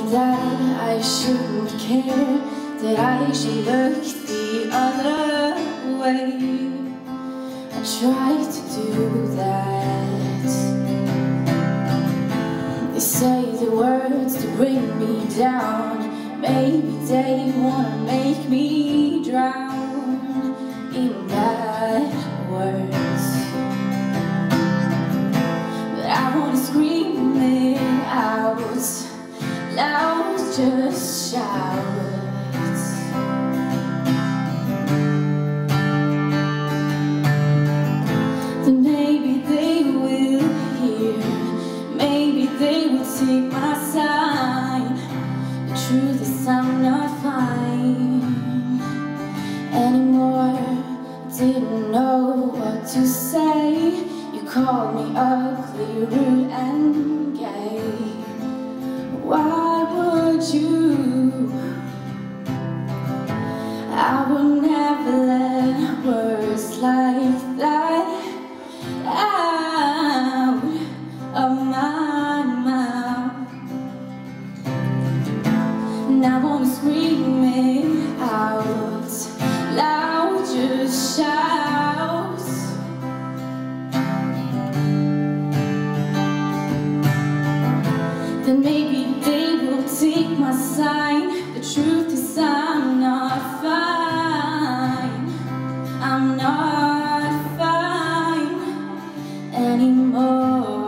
that I shouldn't care, that I should look the other way. I tried to do that. They say the words to bring me down. Maybe they wanna make me drown in bad words, but I wanna scream it out loud, just shout. Then maybe they will hear, maybe they will take my sign. The truth is I'm not fine anymore. Didn't know what to say. You called me ugly, rude and gay. Why would you? I would never let words like that out of my mouth. And I wanna scream it out loud, just shout. Then maybe they will take my sign. The truth is I'm not fine. I'm not fine anymore.